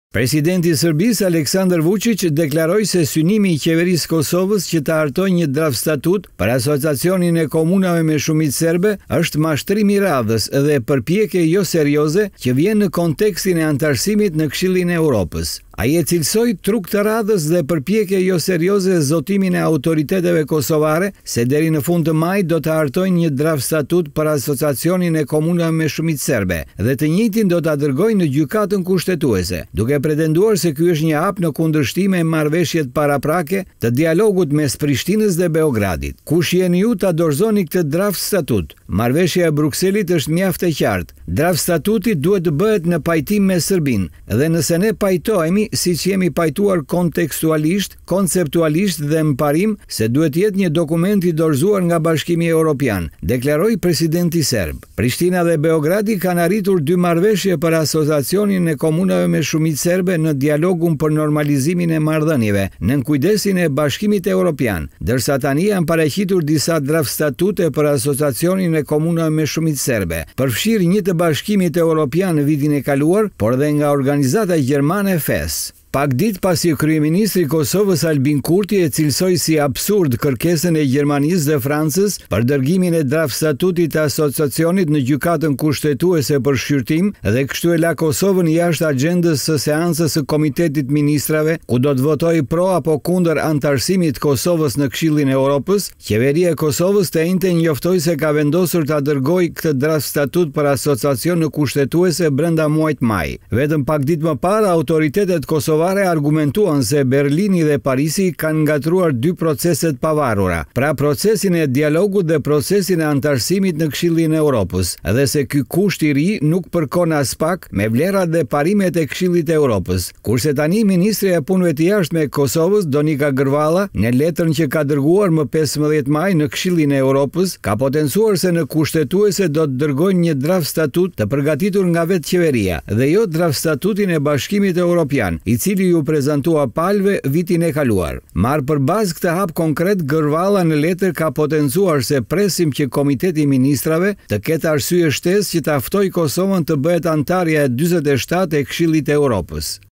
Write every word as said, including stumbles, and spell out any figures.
Presidenti i Serbisë Aleksandar Vučić deklaroi se synimi i qeverisë Kosovës që të hartojë një draft statut për asociacionin e komunave me shumicë serbe është mashtrim i radhës dhe përpjekje jo serioze që vjen në kontekstin e antarësimit në Këshillin e Europës. Ai e cilësoi truk të radhës dhe përpjekje jo serioze zotimin e autoriteteve kosovare se deri në fund të majit do të hartojnë një draft statut për asociacionin e komunave me shumicë serbe dhe të njëjtin do ta dërgojnë në gjykatën kushtetuese, duke pretenduar se ky është një hap në kundërshtim me marrëveshjet paraprake të dialogut mes Prishtinës dhe Beogradit. Kush jeni ju ta dorëzoni këtë draft statut? Marrëveshja e Brukselit është mjaft e qartë. Draft statuti duhet të bëhet në pajtim me Serbinë dhe nëse ne pajtohemi siç jemi pajtuar kontekstualisht, konceptualisht dhe më parim se duhet jetë një dokument i dorëzuar nga Bashkimi Evropian, deklaroi presidenti serb. Prishtina dhe Beogradi kanë arritur dy marrëveshje për asociacionin e komunave me shumicë serbe në dialogun për normalizimin e marrëdhënieve nën kujdesin e Bashkimit Evropian, ndërsa tani janë paraqitur disa draft statute për asociacionin e komunave me shumicë serbe, përfshirë një të Bashkimit Evropian në vitin e kaluar, por dhe nga organizata gjermane F E S. Pak ditë pasi kryeministri i Kosovës Albin Kurti e cilësoi si absurd kërkesën e Gjermanisë dhe Francës për dërgimin e draft statutit të asociacionit në gjykatën kushtetuese për shqyrtim dhe kështu e la Kosovën jashtë agjendës së seancës së Komitetit Ministrave, ku do të votojë pro apo kundër antarësimit të Kosovës në Këshillin e Europës. Qeveria e Kosovës të njëjtën njoftoi se ka vendosur ta dërgojë këtë draft statut për asociacion në kushtetuese brenda muajit maj. Vetëm pak ditë më parë autoritetet kosovare argumentuan se Berlini dhe Parisi kanë ngatruar dy proceset pavarura, pra procesin e dialogut dhe procesin e antarësimit në Këshillin e Europës, dhe se ky kusht i ri nuk përkon as pak me vlerat dhe parimet e Këshillit të Europës. Kurse tani ministri e punëve të jashtme e Kosovës Donika Gërvalla, në letrën që ka dërguar më pesëmbëdhjetë maj në Këshillin e Europës, ka potencuar se në kushtetuese do të dërgojnë një draft statut të përgatitur nga vetë qeveria dhe jo draft statutin e Bashkimit Evropian, i cili ju prezantua palve vitin e kaluar. Marrë për bazë këtë hap konkret, Gërvalla në letër ka potencuar se presim që Komiteti i Ministrave të ketë arsye shtesë që ta ftojë Kosovën të bëhet antarja e dyzet e shtatë e Këshillit të Europës.